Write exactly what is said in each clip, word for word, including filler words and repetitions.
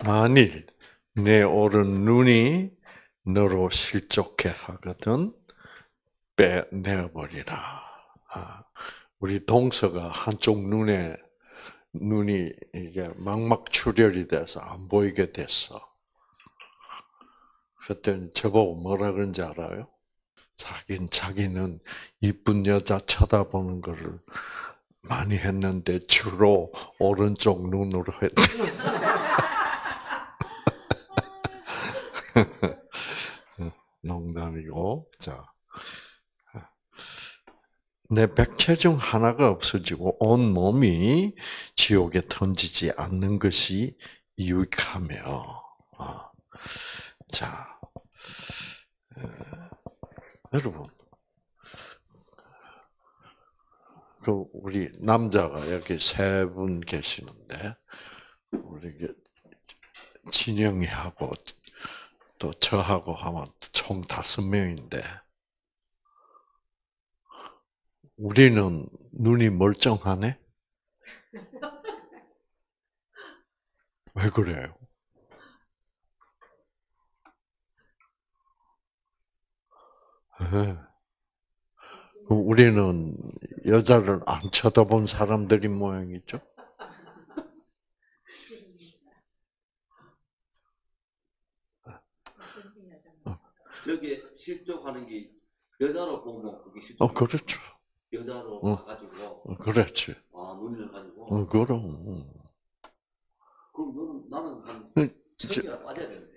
만일 내 오른 눈이 너로 실족해 하거든 빼내버리라. 아, 우리 동서가 한쪽 눈에 눈이 이게 망막 출혈이 돼서 안 보이게 됐어. 그때 저보고 뭐라 그런지 알아요? 자긴 자기는 이쁜 여자 쳐다보는 거를 많이 했는데 주로 오른쪽 눈으로 했대. 농담이고, 자, 내 백체 중 하나가 없어지고 온 몸이 지옥에 던지지 않는 것이 유익하며, 아, 자, 에, 여러분, 그 우리 남자가 여기 세 분 계시는데, 우리 진영이 하고 또 저하고 하면 총 다섯 명인데, 우리는 눈이 멀쩡하네? 왜 그래요? 네. 우리는 여자를 안 쳐다본 사람들인 모양이죠? 저게 실족하는 게 여자로 보면 그게 실족. 어, 그렇죠. 여자로 어. 봐가지고 어, 그렇지. 아 눈을 가지고. 어, 그럼. 그럼 너는 나는 한 응, 천이나 빠져야 되는데.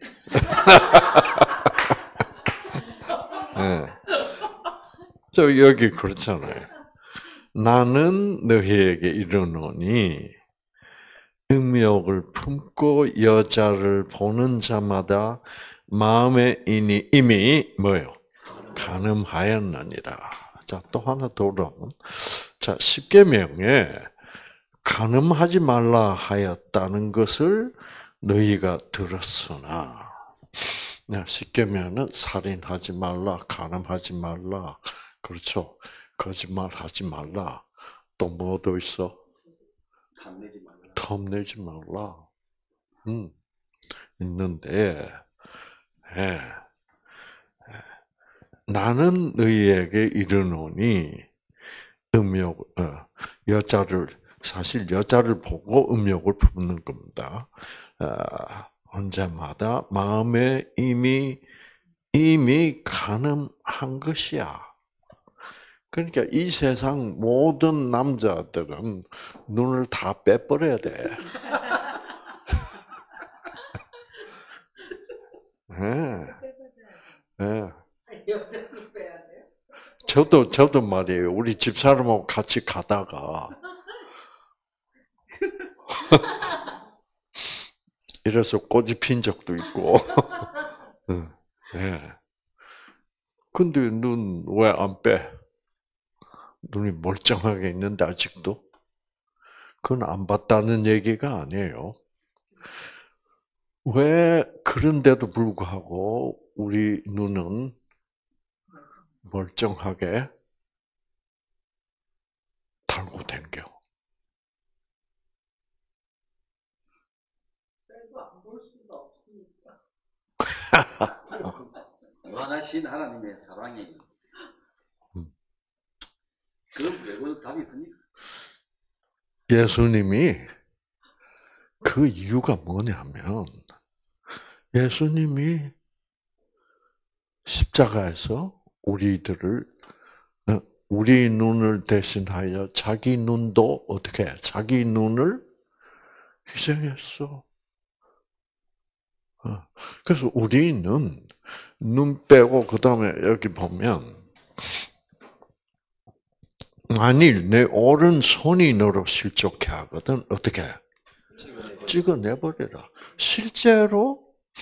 네. 저 여기 그렇잖아요. 나는 너희에게 이르노니 음욕을 품고 여자를 보는 자마다 마음에 이미, 이미 뭐요? 간음하였느니라. 자, 또 하나 더 그러면. 자, 십계명에 간음하지 말라 하였다는 것을 너희가 들었으나, 십계명은 살인하지 말라, 간음하지 말라, 그렇죠? 거짓말하지 말라. 또 뭐도 있어? 탐내지 말라. 탐내지 말라. 음, 있는데, 예. 나는 너희에게 이르노니 음욕, 어, 여자를 사실 여자를 보고 음욕을 품는 겁니다. 어, 언제마다 마음에 이미 이미 가늠한 것이야. 그러니까 이 세상 모든 남자들은 눈을 다 빼버려야 돼. 네. 네. 여자도 빼야 돼요? 저도 저도 말이에요. 우리 집사람하고 같이 가다가 이래서 꼬집 핀 적도 있고. 예. 근데 눈 왜 안 빼? 눈이 멀쩡하게 있는데 아직도? 그건 안 봤다는 얘기가 아니에요. 왜 그런데도 불구하고 우리 눈은 멀쩡하게 달고 댕겨? 빼도 안 볼 수가 없으니까. 무한하신 하나님의 사랑이. 음. 그럼 외국 답이 있습니까? 예수님이 그 이유가 뭐냐면 예수님이 십자가에서 우리들을 우리 눈을 대신하여 자기 눈도 어떻게 해? 자기 눈을 희생했어. 그래서 우리는 눈 빼고 그 다음에 여기 보면 만일 내 오른손이 너로 실족해 하거든 어떻게 해? 찍어내버리라. 실제로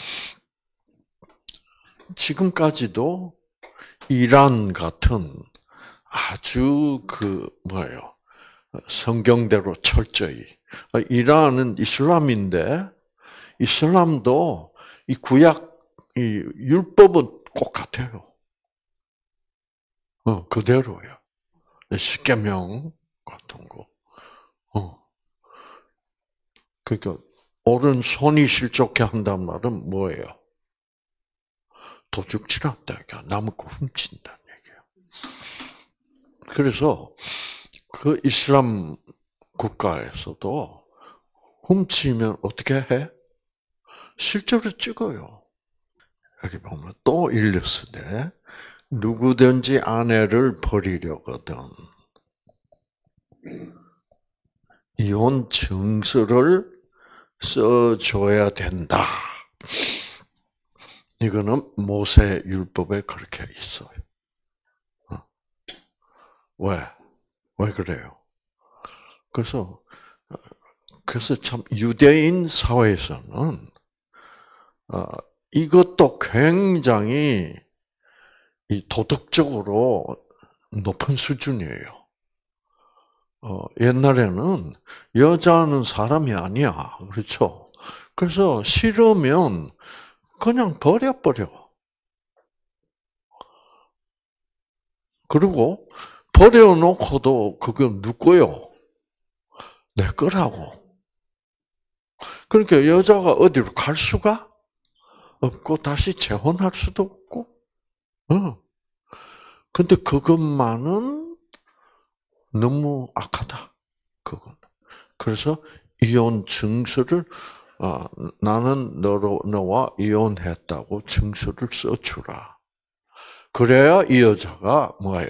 지금까지도 이란 같은 아주 그 뭐예요? 성경대로 철저히 이란은 이슬람인데 이슬람도 이 구약 이 율법은 꼭 같아요. 어 그대로야. 십계명 같은 거. 어 그러니까 오른손이 실족해 한다는 말은 뭐예요? 도둑질한다, 남의 거 훔친다는 얘기예요. 그래서 그 이슬람 국가에서도 훔치면 어떻게 해? 실제로 찍어요. 여기 보면 또 일렀으되 누구든지 아내를 버리려거든 이혼 증서를 써줘야 된다. 이거는 모세 율법에 그렇게 있어요. 왜? 왜 그래요? 그래서 그래서 참 유대인 사회에서는 어, 이것도 굉장히 이 도덕적으로 높은 수준이에요. 어, 옛날에는 여자는 사람이 아니야, 그렇죠? 그래서 싫으면 그냥 버려버려. 그리고 버려놓고도 그건 누구요? 내 거라고. 그러니까 여자가 어디로 갈 수가 없고 다시 재혼할 수도 없고. 어. 근데 그것만은 너무 악하다. 그건. 그래서 이혼 증서를 어, 나는 너로 너와 이혼했다고 증서를 써주라. 그래야 이 여자가 뭐예요?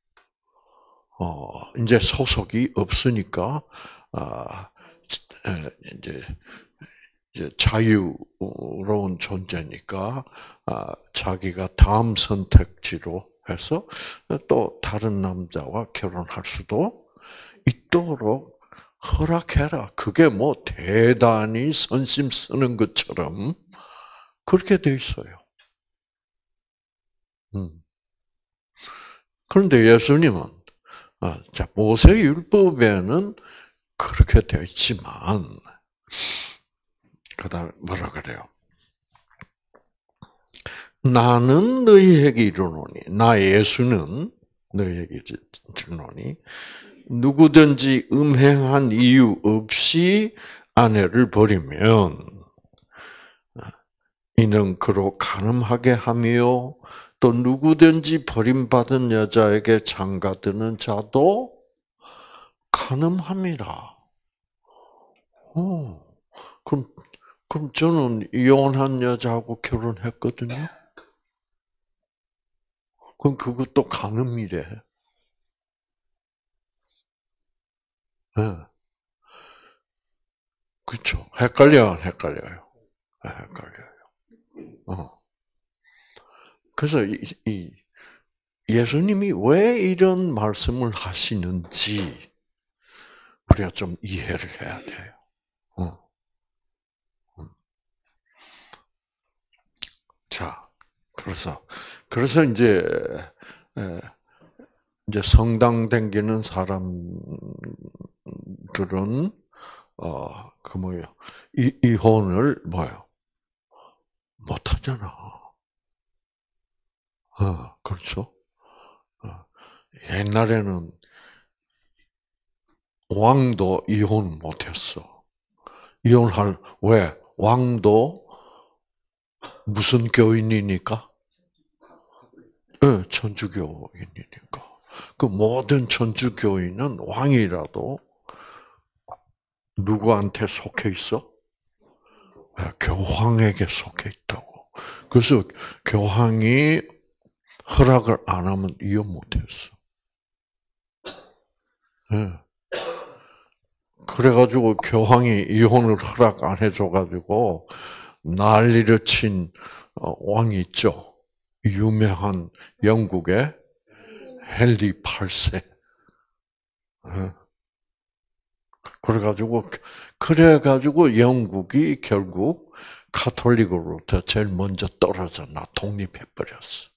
어, 이제 소속이 없으니까 아, 이제 이제 자유로운 존재니까 아, 자기가 다음 선택지로 해서 또 다른 남자와 결혼할 수도 있도록 허락해라. 그게 뭐 대단히 선심 쓰는 것처럼 그렇게 돼 있어요. 음. 그런데 예수님은 아, 자 모세 율법에는 그렇게 되어 있지만 그다음 뭐라 그래요? 나는 너희에게 이르노니 나 예수는 너희에게 이르노니 누구든지 음행한 이유 없이 아내를 버리면 이는 그로 간음하게 하며 또 누구든지 버림받은 여자에게 장가드는 자도 간음함이라. 어, 그럼 그럼 저는 이혼한 여자하고 결혼했거든요. 그럼 그것도 간음이래. 네. 그렇죠. 헷갈려, 헷갈려요. 헷갈려요. 어. 그래서 이, 이 예수님이 왜 이런 말씀을 하시는지 우리가 좀 이해를 해야 돼요. 어. 자, 그래서 그래서 이제 이제 성당 댕기는 사람들은 어, 그 뭐예요? 이 이혼을 뭐요? 못 하잖아. 어, 그렇죠? 어, 옛날에는 왕도 이혼 못 했어. 이혼할, 왜? 왕도 무슨 교인이니까? 네, 천주교인이니까. 그 모든 천주교인은 왕이라도 누구한테 속해 있어? 네, 교황에게 속해 있다고. 그래서 교황이 허락을 안 하면 이혼 못 했어. 네. 그래가지고 교황이 이혼을 허락 안 해줘가지고 난리를 친 왕이 있죠. 유명한 영국의 헨리 팔 세. 그래가지고 그래가지고 영국이 결국 카톨릭으로부터 제일 먼저 떨어져 나 독립해 버렸어.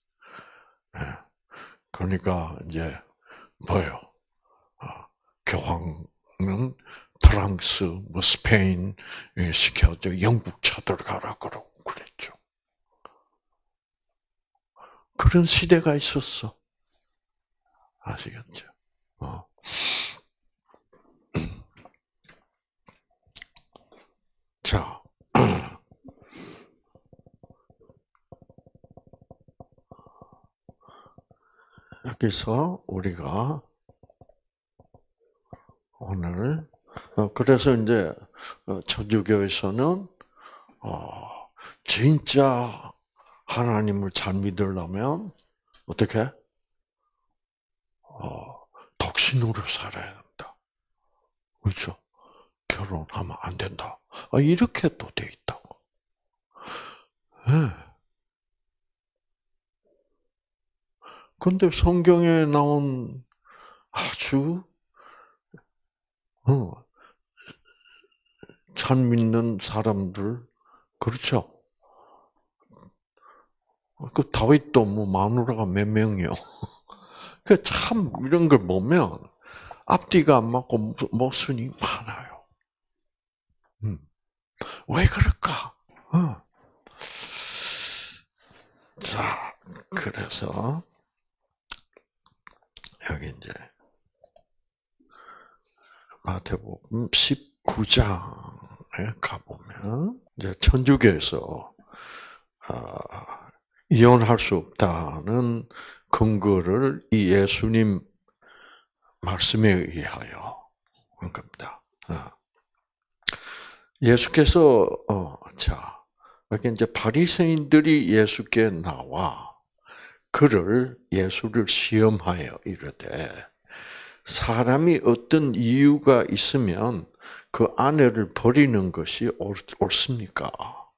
그러니까 이제 뭐요? 교황은 프랑스, 뭐 스페인 시켜서 영국 쳐들어가라 그러고 그랬죠. 그런 시대가 있었어. 아시겠죠? 어. 자, 여기서 우리가 오늘 어, 그래서 이제 어, 천주교에서는 어, 진짜 하나님을 잘 믿으려면 어떻게 어, 독신으로 살아야 한다. 그렇죠? 결혼하면 안 된다. 아, 이렇게 또 돼 있다고. 네. 근데 성경에 나온 아주 어, 잘 믿는 사람들 그렇죠? 그 다윗도 뭐 마누라가 몇 명이요. 그 참 이런 걸 보면 앞뒤가 안 맞고 모순이 많아요. 음. 왜 그럴까? 어. 자, 그래서 여기 이제 마태복음 십구 장에 가보면 이제 천주교에서 아, 이혼할 수 없다는 근거를 이 예수님 말씀에 의하여 한 겁니다. 예수께서 어, 자 이렇게 이제 바리새인들이 예수께 나와 그를 예수를 시험하여 이르되 사람이 어떤 이유가 있으면 그 아내를 버리는 것이 옳습니까?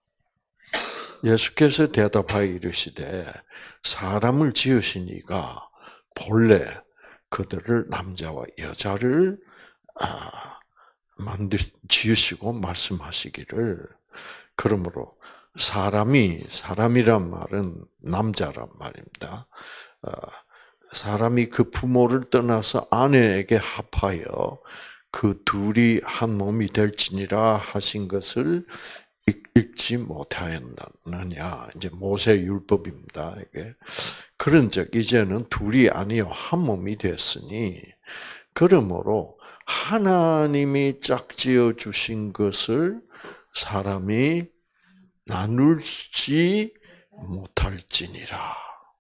예수께서 대답하여 이르시되 사람을 지으시니가 본래 그들을 남자와 여자를 아, 만드 지으시고 말씀하시기를 그러므로 사람이 사람이란 말은 남자란 말입니다. 사람이 그 부모를 떠나서 아내에게 합하여 그 둘이 한 몸이 될지니라 하신 것을 읽지 못하였느냐. 이제 모세 율법입니다. 이게 그런즉 이제는 둘이 아니요 한 몸이 됐으니 그러므로 하나님이 짝지어 주신 것을 사람이 나눌지 못할지니라.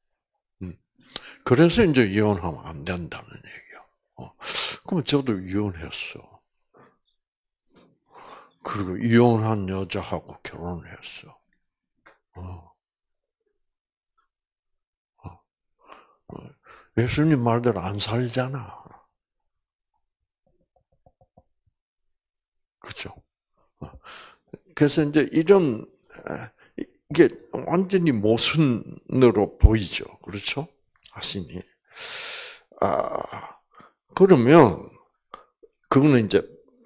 그래서 이제 이혼하면 안 된다는 얘기요. 어. 그럼 저도 이혼했어. 그리고 이혼한 여자하고 결혼했어. 어. 어. 예수님 말대로 안 살잖아. 그렇죠? 그래서 이제 이런 이게 완전히 모순으로 보이죠. 그렇죠? 하시니. 아, 그러면 그거는 이제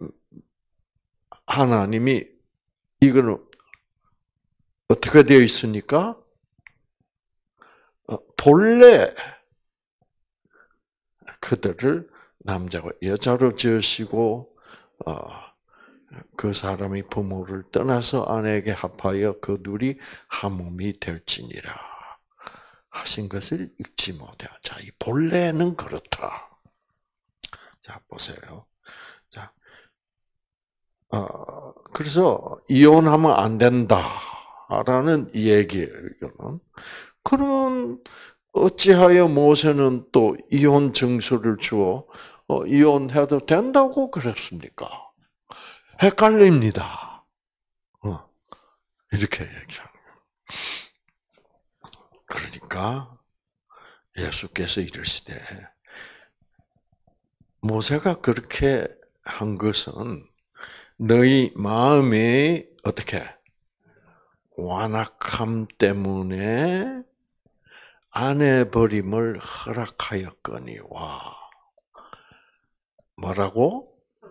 하나님이 이거는 어떻게 되어 있으니까 본래 그들을 남자와 여자로 지으시고 그 사람이 부모를 떠나서 아내에게 합하여 그 둘이 한 몸이 될지니라 하신 것을 읽지 못해. 자, 이 본래는 그렇다. 자, 보세요. 자, 어, 그래서 이혼하면 안 된다라는 얘기예요. 이거는. 그러면 어찌하여 모세는 또 이혼 증서를 주어 어, 이혼해도 된다고 그랬습니까? 헷갈립니다. 어, 이렇게 얘기하는 그러니까 예수께서 이르시되 모세가 그렇게 한 것은 너희 마음이 어떻게 완악함 때문에 아내 버림을 허락하였거니와 뭐라고?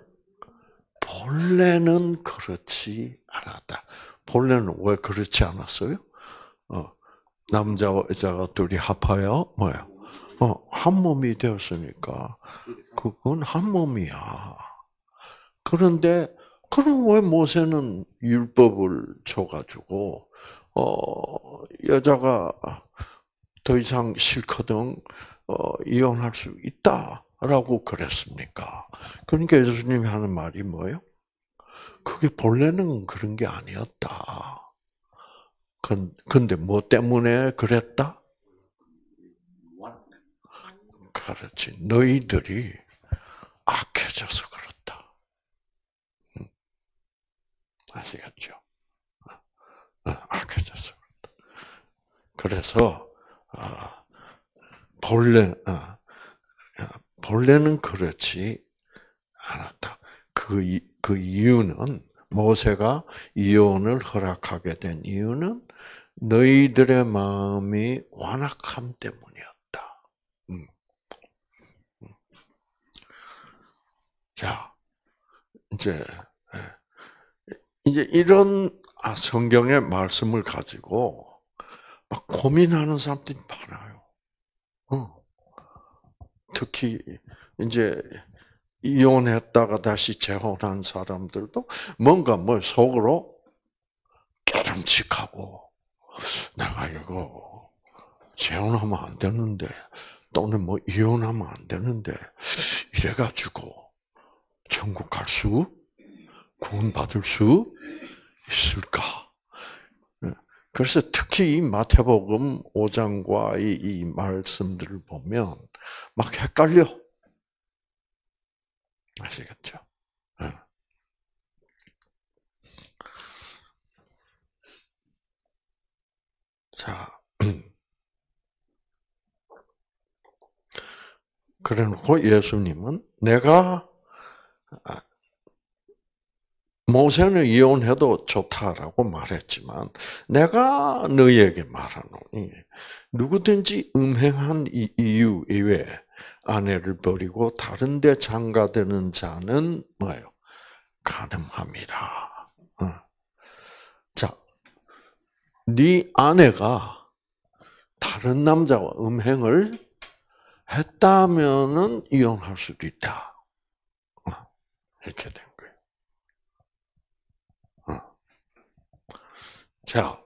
본래는 그렇지 않았다. 본래는 왜 그렇지 않았어요? 어, 남자와 여자가 둘이 합하여 뭐야? 어, 한 몸이 되었으니까 그건 한 몸이야. 그런데 그럼 왜 모세는 율법을 줘가지고 어, 여자가 더 이상 싫거든 어, 이혼할 수 있다라고 그랬습니까? 그러니까 예수님이 하는 말이 뭐예요? 그게 본래는 그런 게 아니었다. 근데 뭐 때문에 그랬다? 그렇지. 너희들이 악해져서 그렇다. 음. 아시겠죠? 어, 악해져서 그렇다. 그래서 아, 본래 아, 본래는 그렇지 않았다. 그, 이, 그 이유는 모세가 이혼을 허락하게 된 이유는 너희들의 마음이 완악함 때문이었다. 음. 자, 이제 이제 이런 성경의 말씀을 가지고 막 고민하는 사람들이 많아요. 어. 특히 이제 이혼했다가 다시 재혼한 사람들도 뭔가 뭐 속으로 깨름칙하고 내가 이거 재혼하면 안 되는데 또는 뭐 이혼하면 안 되는데 이래가지고 천국 갈 수, 구원받을 수 있을까? 그래서 특히 이 마태복음 오 장과 이, 이 말씀들을 보면 막 헷갈려. 아시겠죠? 자, 그래놓고 예수님은 내가 모세는 이혼해도 좋다라고 말했지만 내가 너희에게 말하노니 누구든지 음행한 이유 이외에 아내를 버리고 다른 데 장가드는 자는 뭐예요? 간음함이라. 자, 네 아내가 다른 남자와 음행을 했다면은 이혼할 수도 있다. 이렇게 된 거예요. 자,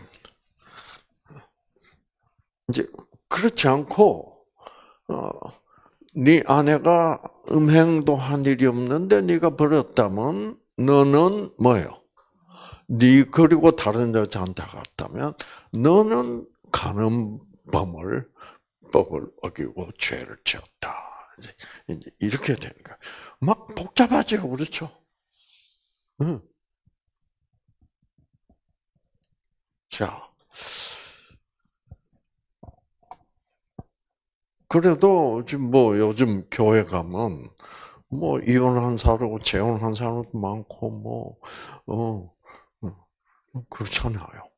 이제 그렇지 않고 어, 네 아내가 음행도 한 일이 없는데 네가 버렸다면 너는 뭐예요? 네 그리고 다른 여자한테 갔다면 너는 간음범을 법을 어기고 죄를 지었다. 이제, 이제 이렇게 되는 거야. 막 복잡하죠, 그렇죠? 응. 자, 그래도 지금 뭐 요즘 교회 가면 뭐 이혼한 사람하고 재혼한 사람도 많고 뭐 어, 어 그렇잖아요.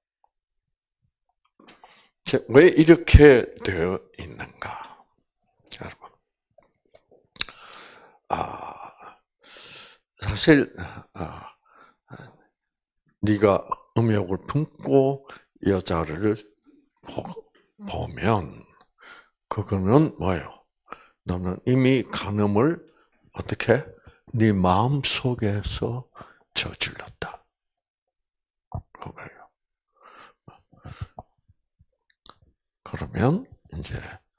왜 이렇게 되어 있는가, 여러분? 아, 사실 아, 네가 음욕을 품고 여자를 보면 그거는 뭐예요? 너는 이미 간음을 어떻게 네 마음 속에서 저질렀다. 그거예요. 그러면 이제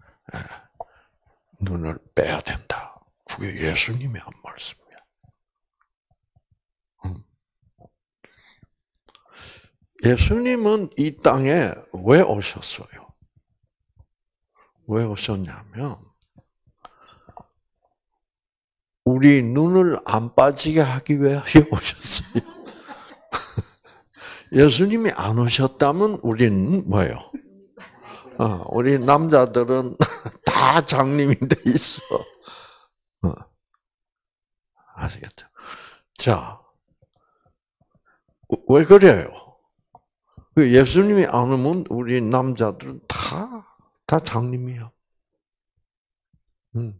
눈을 빼야 된다. 그게 예수님이 한 말씀이야. 예수님은 이 땅에 왜 오셨어요? 왜 오셨냐면 우리 눈을 안 빠지게 하기 위해 오셨어요. 예수님이 안 오셨다면 우리는 뭐예요? 어, 우리 남자들은 다 장님이 돼 있어. 어. 아시겠죠? 자, 왜 그래요? 예수님이 안 오면 우리 남자들은 다, 다 장님이야. 음.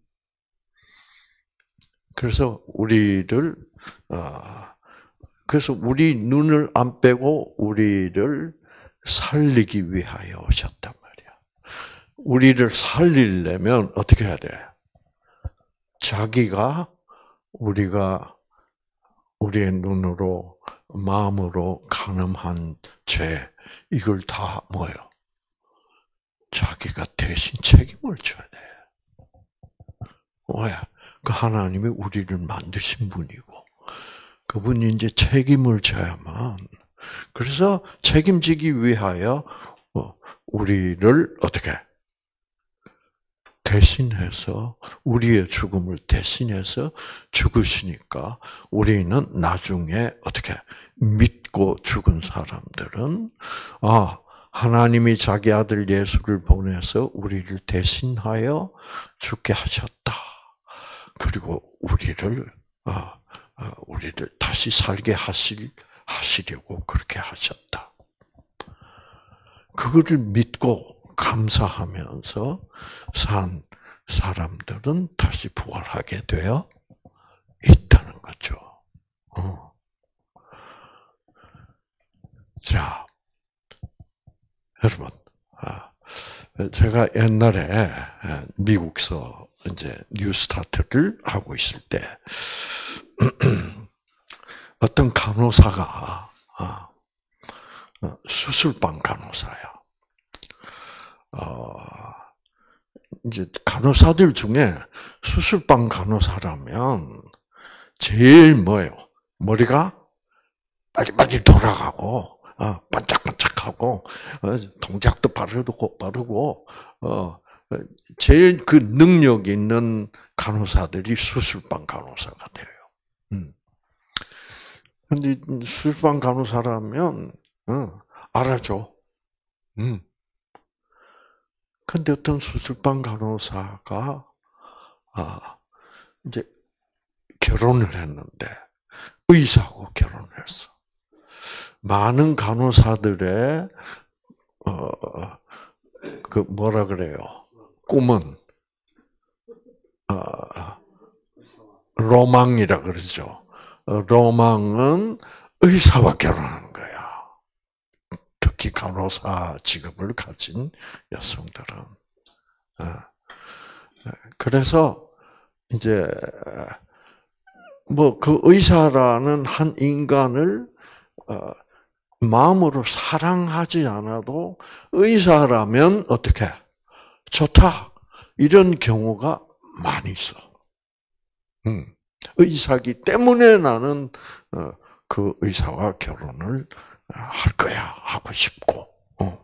그래서 우리를, 어, 그래서 우리 눈을 안 빼고 우리를 살리기 위하여 오셨단 말이야. 우리를 살리려면 어떻게 해야 돼? 자기가 우리가 우리의 눈으로 마음으로 간음한 죄 이걸 다 뭐예요? 자기가 대신 책임을 져야 돼. 왜? 그 하나님이 우리를 만드신 분이고 그분이 이제 책임을 져야만. 그래서 책임지기 위하여 우리를 어떻게 대신해서 우리의 죽음을 대신해서 죽으시니까 우리는 나중에 어떻게 믿고 죽은 사람들은 아 하나님이 자기 아들 예수를 보내서 우리를 대신하여 죽게 하셨다. 그리고 우리를 아, 아 우리를 다시 살게 하실 하시려고 그렇게 하셨다. 그거를 믿고 감사하면서 산 사람들은 다시 부활하게 되어 있다는 거죠. 어. 자, 여러분, 제가 옛날에 미국서 이제 뉴스타트를 하고 있을 때 어떤 간호사가 수술방 간호사야. 어, 이제 간호사들 중에 수술방 간호사라면 제일 뭐예요? 머리가 빨리빨리 돌아가고, 어, 반짝반짝하고, 어, 동작도 빠르고, 빠르고, 어, 제일 그 능력 있는 간호사들이 수술방 간호사가 돼요. 음. 근데 수술방 간호사라면, 어, 알아줘. 음. 근데 어떤 수술방 간호사가, 아, 이제 결혼을 했는데, 의사하고 결혼을 했어. 많은 간호사들의, 어, 그, 뭐라 그래요? 꿈은, 어, 로망이라 그러죠. 로망은 의사와 결혼하는 거야. 특히 간호사 직업을 가진 여성들은. 그래서 이제 뭐 그 의사라는 한 인간을 마음으로 사랑하지 않아도 의사라면 어떻게 좋다 이런 경우가 많이 있어. 음. 의사기 때문에 나는 그 의사와 결혼을 할 거야 하고 싶고, 어.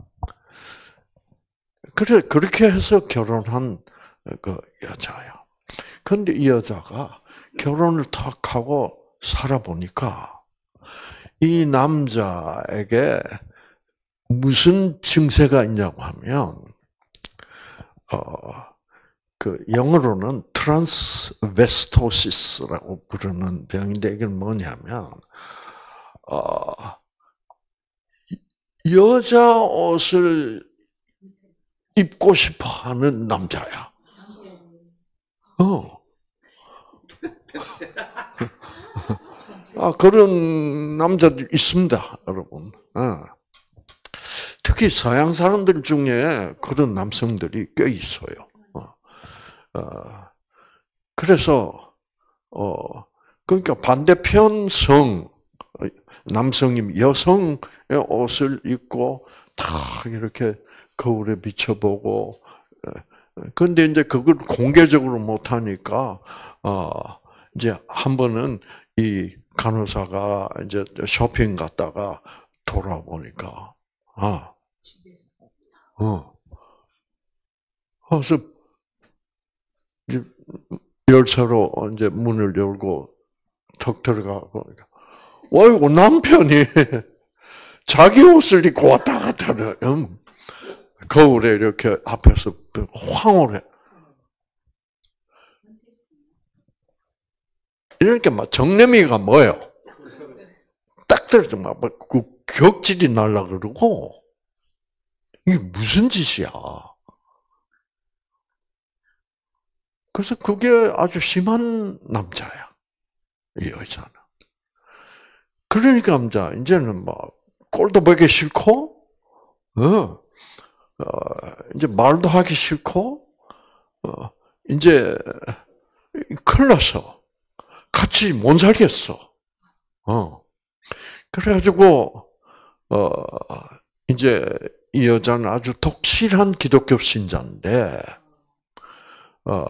그래 그렇게 해서 결혼한 그 여자야. 근데 이 여자가 결혼을 탁 하고 살아보니까 이 남자에게 무슨 증세가 있냐고 하면, 어, 그 영어로는 트란스베스토시스라고 부르는 병인데 이게 뭐냐면, 어, 여자 옷을 입고 싶어 하는 남자야. 어. 아, 그런 남자들 있습니다, 여러분. 어. 특히 서양 사람들 중에 그런 남성들이 꽤 있어요. 어. 어. 그래서, 어, 그러니까 반대편 성, 남성이 여성의 옷을 입고 다 이렇게 거울에 비춰보고, 근데 이제 그걸 공개적으로 못하니까, 어, 이제 한 번은 이 간호사가 이제 쇼핑 갔다가 돌아보니까, 아, 어, 그래서 열차로 이제 문을 열고 턱 들어가고, 어이구, 남편이 자기 옷을 입고 왔다 갔다 해. 음. 거울에 이렇게 앞에서 황홀해. 이렇게 막 정내미가 뭐예요? 딱 들어서 막 그 격질이 날라 그러고 이게 무슨 짓이야? 그래서 그게 아주 심한 남자야, 이 여자는. 그러니까 남자 이제는 막 꼴도 보기 싫고, 어. 어, 이제 말도 하기 싫고, 어, 이제, 큰일 났어. 같이 못 살겠어. 어. 그래가지고, 어, 이제 이 여자는 아주 독실한 기독교 신자인데, 어,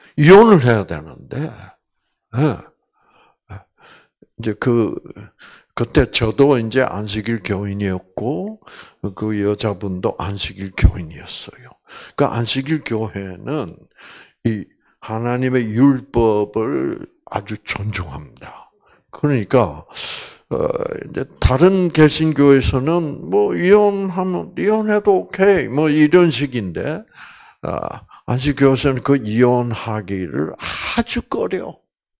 이혼을 해야 되는데, 예. 이제 그, 그때 저도 이제 안식일 교인이었고 그 여자분도 안식일 교인이었어요. 그 안식일 교회는 이 하나님의 율법을 아주 존중합니다. 그러니까 어 이제 다른 개신교에서는 뭐 이혼하면 이혼해도 오케이 뭐 이런 식인데 아, 안식교에서는 그 이혼하기를 아주 꺼려.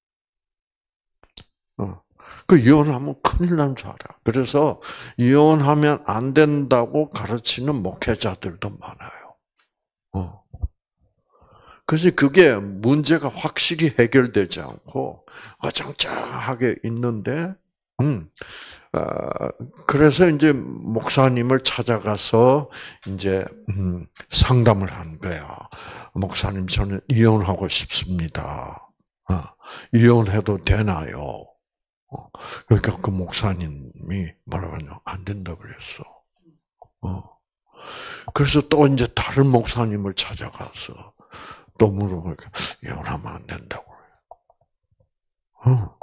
어. 그 이혼하면 큰일 난 줄 알아. 그래서 이혼하면 안 된다고 가르치는 목회자들도 많아요. 어. 그래서 그게 문제가 확실히 해결되지 않고 어정쩡하게 있는데, 음, 어, 그래서 이제 목사님을 찾아가서 이제 음, 상담을 한 거야. 목사님, 저는 이혼하고 싶습니다. 어, 이혼해도 되나요? 그러니까 그 목사님이 뭐라고 하냐, 안 된다 그랬어. 어. 그래서 또 이제 다른 목사님을 찾아가서 또 물어보니까 이혼하면 안 된다고 그래요. 어.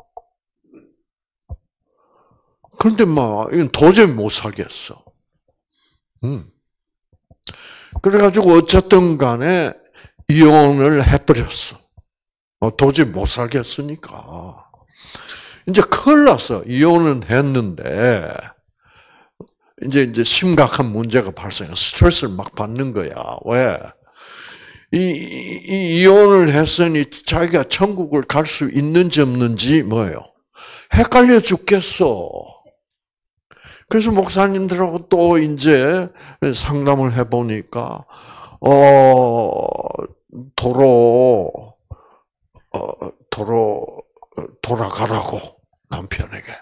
그런데 막 이건 도저히 못 살겠어. 음. 그래가지고 어쨌든 간에 이혼을 해버렸어. 어, 도저히 못 살겠으니까. 이제 큰일 났어. 이혼은 했는데, 이제, 이제 심각한 문제가 발생해. 스트레스를 막 받는 거야. 왜? 이, 이, 이혼을 했으니 자기가 천국을 갈 수 있는지 없는지 뭐예요? 헷갈려 죽겠어. 그래서 목사님들하고 또 이제 상담을 해보니까, 어, 도로, 어, 도로, 돌아가라고, 남편에게.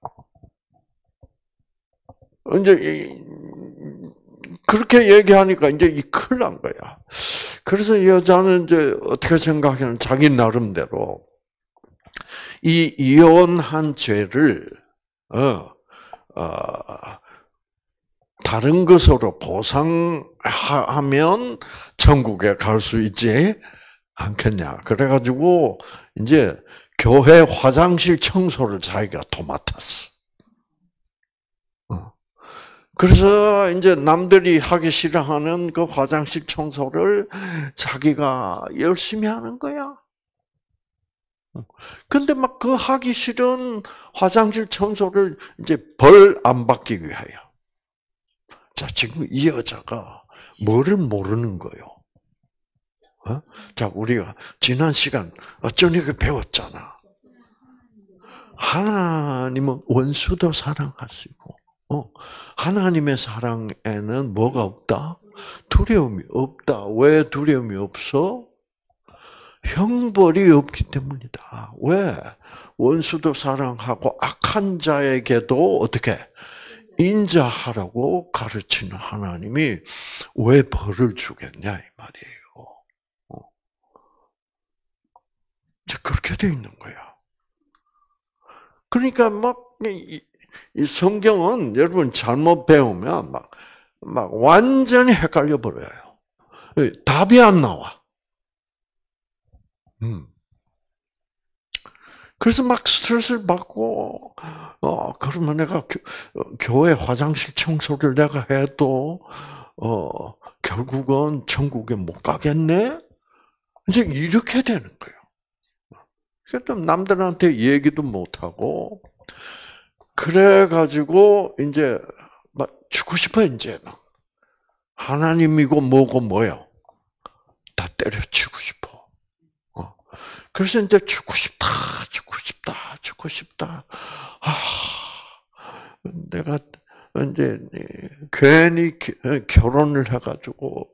이제, 그렇게 얘기하니까 이제 이 큰일 난 거야. 그래서 이 여자는 이제 어떻게 생각하냐면 자기 나름대로 이 이혼한 죄를, 어, 어, 다른 것으로 보상하면 천국에 갈 수 있지 않겠냐. 그래가지고 이제 교회 화장실 청소를 자기가 도맡았어. 그래서 이제 남들이 하기 싫어하는 그 화장실 청소를 자기가 열심히 하는 거야. 근데 막 그 하기 싫은 화장실 청소를 이제 벌 안 받기 위하여. 자, 지금 이 여자가 뭐를 모르는 거요? 어? 자, 우리가 지난 시간 저녁에 배웠잖아. 하나님은 원수도 사랑하시고, 어, 하나님의 사랑에는 뭐가 없다? 두려움이 없다. 왜 두려움이 없어? 형벌이 없기 때문이다. 왜? 원수도 사랑하고 악한 자에게도 어떻게 인자하라고 가르치는 하나님이 왜 벌을 주겠냐 이 말이에요. 그렇게 돼 있는 거야. 그러니까 막 이 성경은 여러분 잘못 배우면 막, 막 완전히 헷갈려 버려요. 답이 안 나와. 음. 그래서 막 스트레스를 받고, 어, 그러면 내가 교, 교회 화장실 청소를 내가 해도, 어, 결국은 천국에 못 가겠네? 이제 이렇게 되는 거예요. 그래서 남들한테 얘기도 못하고, 그래가지고, 이제, 막 죽고 싶어, 이제는. 하나님이고 뭐고 뭐요? 다 때려치고 싶어. 어. 그래서 이제 죽고 싶다, 죽고 싶다, 죽고 싶다. 아, 내가 이제 괜히 결혼을 해가지고,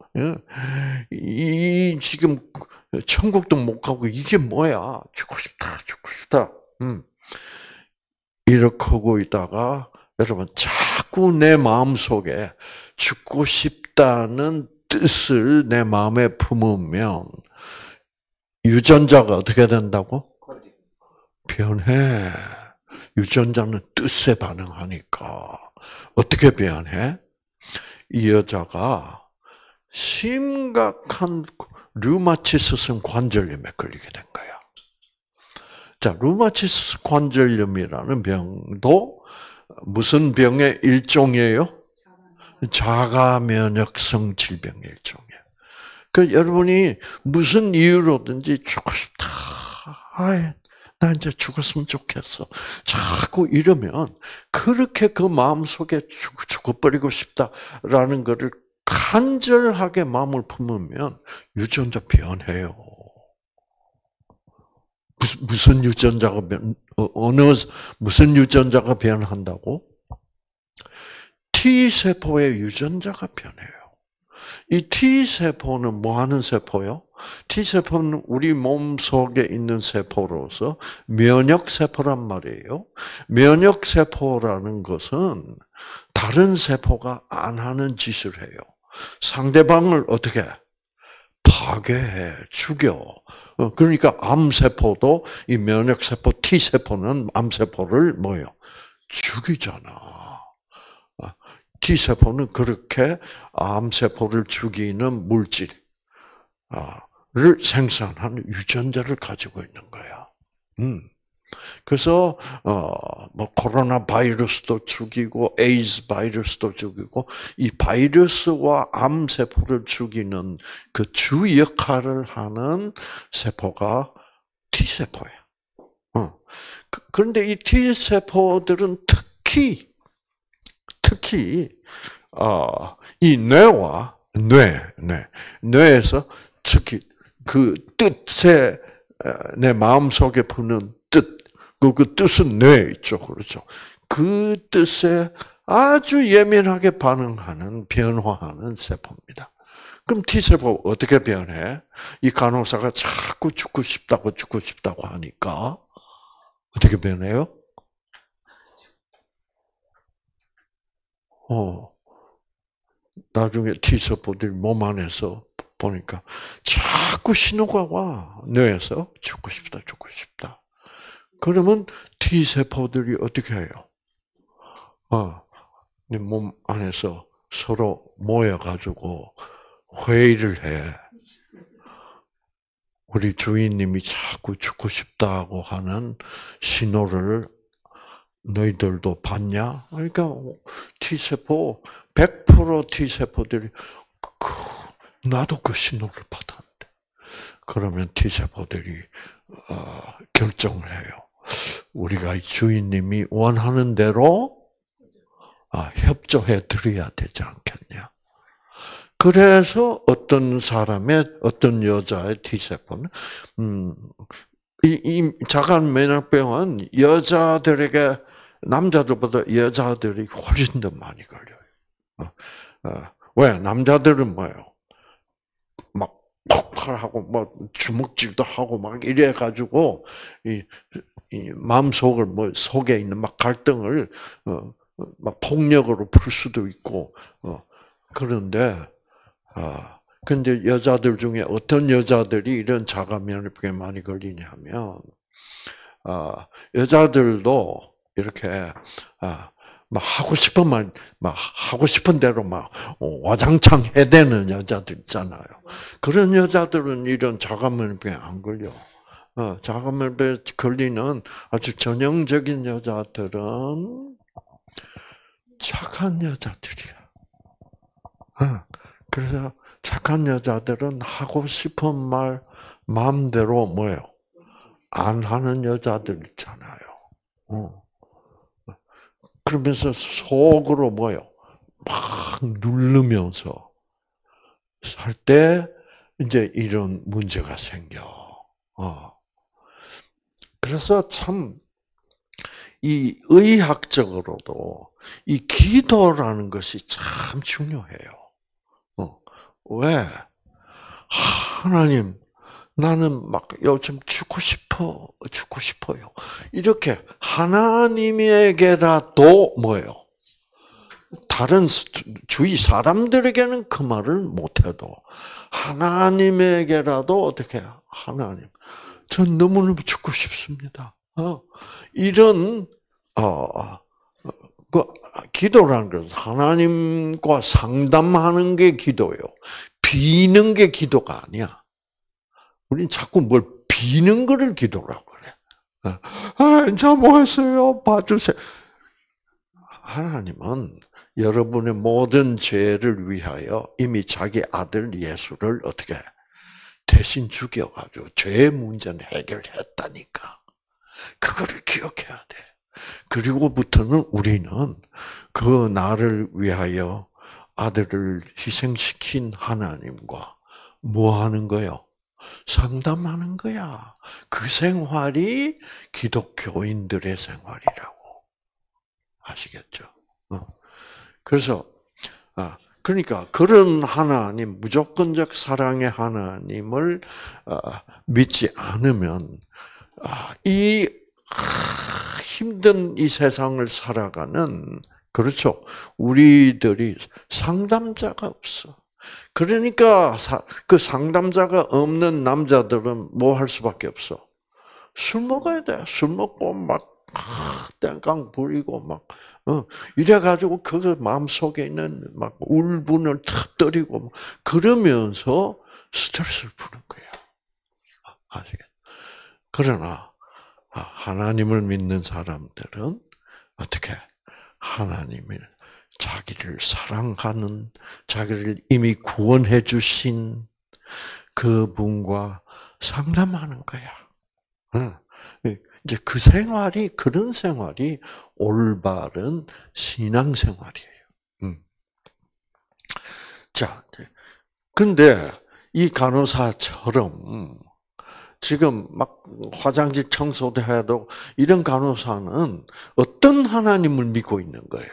이 지금 천국도 못 가고 이게 뭐야? 죽고 싶다, 죽고 싶다. 음. 이렇게 하고 있다가 여러분 자꾸 내 마음 속에 죽고 싶다는 뜻을 내 마음에 품으면 유전자가 어떻게 된다고? 변해. 유전자는 뜻에 반응하니까 어떻게 변해? 이 여자가 심각한 류마티스성 관절염에 걸리게 된 거야. 자, 류마티스 관절염이라는 병도 무슨 병의 일종이에요? 자가 면역성 질병의 일종이에요. 그 여러분이 무슨 이유로든지 죽고 싶다. 아이, 나 이제 죽었으면 좋겠어. 자꾸 이러면 그렇게 그 마음속에 죽, 죽어버리고 싶다라는 것을 간절하게 마음을 품으면 유전자 변해요. 무슨, 무슨 유전자가 변, 어느, 무슨 유전자가 변한다고? T세포의 유전자가 변해요. 이 T세포는 뭐 하는 세포요? T세포는 우리 몸 속에 있는 세포로서 면역세포란 말이에요. 면역세포라는 것은 다른 세포가 안 하는 짓을 해요. 상대방을 어떻게 파괴해, 죽여. 그러니까 암세포도 이 면역세포 T세포는 암세포를 뭐요? 죽이잖아. T세포는 그렇게 암세포를 죽이는 물질을 생산하는 유전자를 가지고 있는 거야. 음. 그래서 어뭐 코로나 바이러스도 죽이고 에이즈 바이러스도 죽이고 이 바이러스와 암세포를 죽이는 그 주 역할을 하는 세포가 T세포야. 어. 그런데 이 T세포들은 특히 특히 어, 이 뇌와 뇌, 뇌, 뇌에서 특히 그 뜻에 내 마음 속에 부는 뜻, 그, 그 뜻은 뇌 있죠, 그렇죠? 그 뜻에 아주 예민하게 반응하는 변화하는 세포입니다. 그럼 T세포 어떻게 변해? 이 간호사가 자꾸 죽고 싶다고 죽고 싶다고 하니까 어떻게 변해요? 어, 나중에 T세포들이 몸 안에서 보니까 자꾸 신호가 와. 뇌에서 죽고 싶다, 죽고 싶다. 그러면 T세포들이 어떻게 해요? 어, 네 몸 안에서 서로 모여가지고 회의를 해. 우리 주인님이 자꾸 죽고 싶다고 하는 신호를 너희들도 봤냐? 그러니까 T세포, 백 퍼센트 T세포들이 그, 나도 그 신호를 받았는데. 그러면 T세포들이 어, 결정을 해요. 우리가 주인님이 원하는 대로 아, 협조해 드려야 되지 않겠냐. 그래서 어떤 사람의, 어떤 여자의 T세포는, 음, 이, 이 자가 면역병은 여자들에게 남자들보다 여자들이 훨씬 더 많이 걸려요. 어, 어, 왜? 남자들은 뭐예요? 막 폭발하고 뭐 주먹질도 하고 막 이래가지고 이, 이 마음속을 뭐 속에 있는 막 갈등을 어, 막 폭력으로 풀 수도 있고 어, 그런데 아 근데 여자들 중에 어떤 여자들이 이런 자가 면역병에 많이 걸리냐면 아 여자들도 이렇게 아, 막 하고 싶은 말, 막 하고 싶은 대로 막 와장창 해대는 여자들 있잖아요. 그런 여자들은 이런 자가면역병에 안 걸려. 어, 자가면역병에 걸리는 아주 전형적인 여자들은 착한 여자들이야. 어, 그래서 착한 여자들은 하고 싶은 말 마음대로 뭐예요? 안 하는 여자들 있잖아요. 어. 그러면서 속으로 뭐요? 막 누르면서 살 때 이제 이런 문제가 생겨. 어. 그래서 참 이 의학적으로도 이 기도라는 것이 참 중요해요. 어. 왜? 하나님, 나는 막 요즘 죽고 싶어, 죽고 싶어요. 이렇게 하나님에게라도 뭐예요? 다른 주위 사람들에게는 그 말을 못해도 하나님에게라도 어떻게 해요? 하나님, 전 너무너무 죽고 싶습니다. 어, 이런 어, 그 기도라는 것은 하나님과 상담하는 게 기도예요. 비는 게 기도가 아니야. 우린 자꾸 뭘 비는 거를 기도라고 그래. 아, 이제 뭐 했어요? 봐주세요. 하나님은 여러분의 모든 죄를 위하여 이미 자기 아들 예수를 어떻게 대신 죽여가지고 죄의 문제는 해결했다니까. 그거를 기억해야 돼. 그리고부터는 우리는 그 나를 위하여 아들을 희생시킨 하나님과 뭐 하는 거요? 상담하는 거야. 그 생활이 기독교인들의 생활이라고. 아시겠죠? 그래서, 아, 그러니까 그런 하나님, 무조건적 사랑의 하나님을 믿지 않으면 이 힘든 이 세상을 살아가는, 그렇죠, 우리들이 상담자가 없어. 그러니까 그 상담자가 없는 남자들은 뭐 할 수밖에 없어? 술 먹어야 돼. 술 먹고 막 땡깡 부리고 막 어, 이래가지고 그 마음속에 있는 막 울분을 터뜨리고 그러면서 스트레스를 푸는 거야. 아시겠죠? 그러나 하나님을 믿는 사람들은 어떻게 하나님을 자기를 사랑하는, 자기를 이미 구원해 주신 그분과 상담하는 거야. 이제 그 생활이, 그런 생활이 올바른 신앙생활이에요. 음. 자, 근데 이 간호사처럼 지금 막 화장실 청소도 해도 이런 간호사는 어떤 하나님을 믿고 있는 거예요?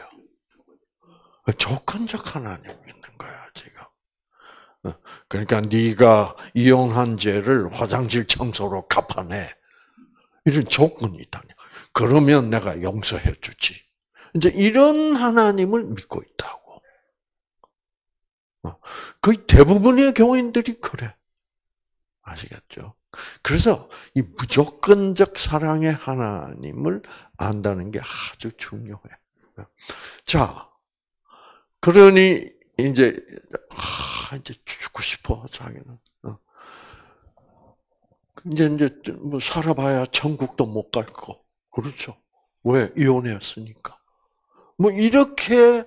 조건적 하나님 믿는 거야, 지금. 그러니까 네가 이혼한 죄를 화장실 청소로 갚아내. 이런 조건이 있다니. 그러면 내가 용서해 주지. 이제 이런 하나님을 믿고 있다고. 거의 대부분의 교인들이 그래. 아시겠죠? 그래서 이 무조건적 사랑의 하나님을 안다는 게 아주 중요해. 자, 그러니 이제 아, 이제 죽고 싶어 자기는. 이제 이제 뭐 살아봐야 천국도 못 갈 거. 그렇죠? 왜? 이혼했으니까. 뭐 이렇게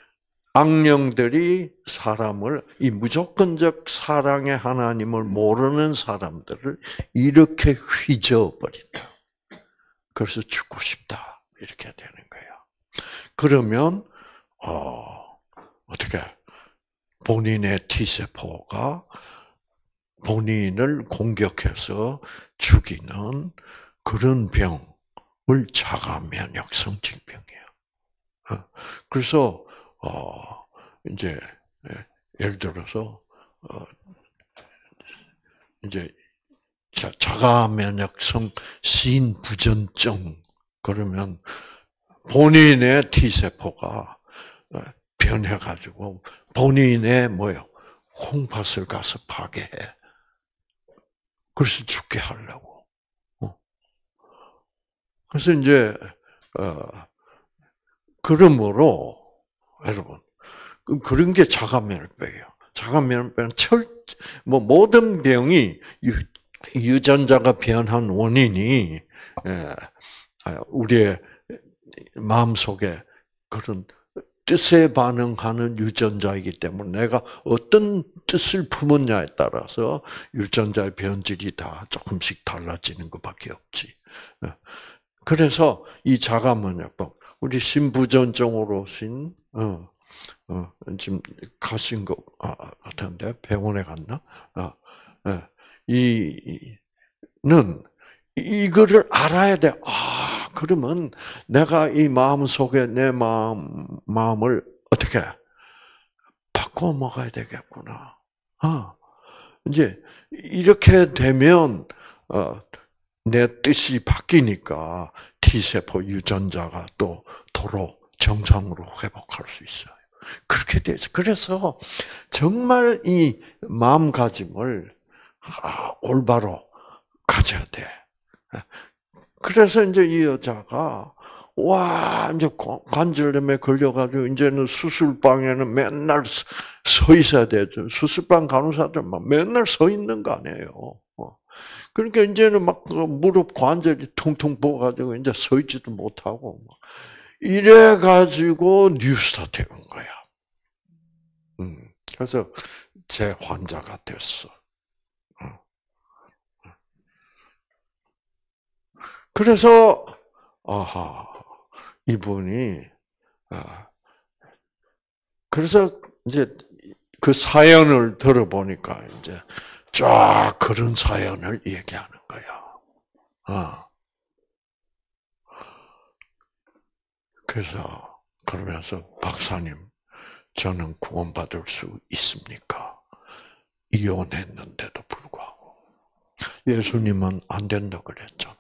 악령들이 사람을, 이 무조건적 사랑의 하나님을 모르는 사람들을 이렇게 휘저어버린다. 그래서 죽고 싶다. 이렇게 되는 거예요. 그러면 어, 어떻게 본인의 T세포가 본인을 공격해서 죽이는 그런 병을 자가 면역성 질병이에요. 그래서 어 이제 예를 들어서 어 이제 자가 면역성 신부전증, 그러면 본인의 T세포가 변해가지고 본인의 뭐요? 홍팥을 가서 파괴해. 그래서 죽게 하려고. 그래서 이제 어 그러므로 여러분 그런 게 자가면역병이에요. 자가면역병은 철 뭐 모든 병이 유, 유전자가 변한 원인이 예, 우리의 마음 속에 그런 뜻에 반응하는 유전자이기 때문에 내가 어떤 뜻을 품었냐에 따라서 유전자의 변질이 다 조금씩 달라지는 것밖에 없지. 그래서 이 자가면역병, 우리 신부전증으로 오신 어, 어, 지금 가신 것 같은데 병원에 갔나? 어, 예, 이는 이거를 알아야 돼. 아, 그러면 내가 이 마음 속에 내 마음, 마음을 어떻게 바꿔 먹어야 되겠구나. 아, 이제 이렇게 되면, 어, 내 뜻이 바뀌니까 T세포 유전자가 또 도로 정상으로 회복할 수 있어요. 그렇게 되죠. 그래서 정말 이 마음가짐을 아, 올바로 가져야 돼. 그래서 이제 이 여자가 와 이제 관절염에 걸려가지고 이제는 수술방에는 맨날 서 있어야 되죠. 수술방 간호사들만 맨날 서 있는 거 아니에요. 그러니까 이제는 막 무릎 관절이 퉁퉁 부어가지고 이제 서 있지도 못하고 이래 가지고 뉴스타트에 온 거야. 음, 그래서 제 환자가 됐어. 그래서 아하 이분이 아 그래서 이제 그 사연을 들어보니까 이제 쫙 그런 사연을 얘기하는 거야. 아 그래서 그러면서 박사님 저는 구원받을 수 있습니까? 이혼했는데도 불구하고 예수님은 안 된다 그랬잖아요.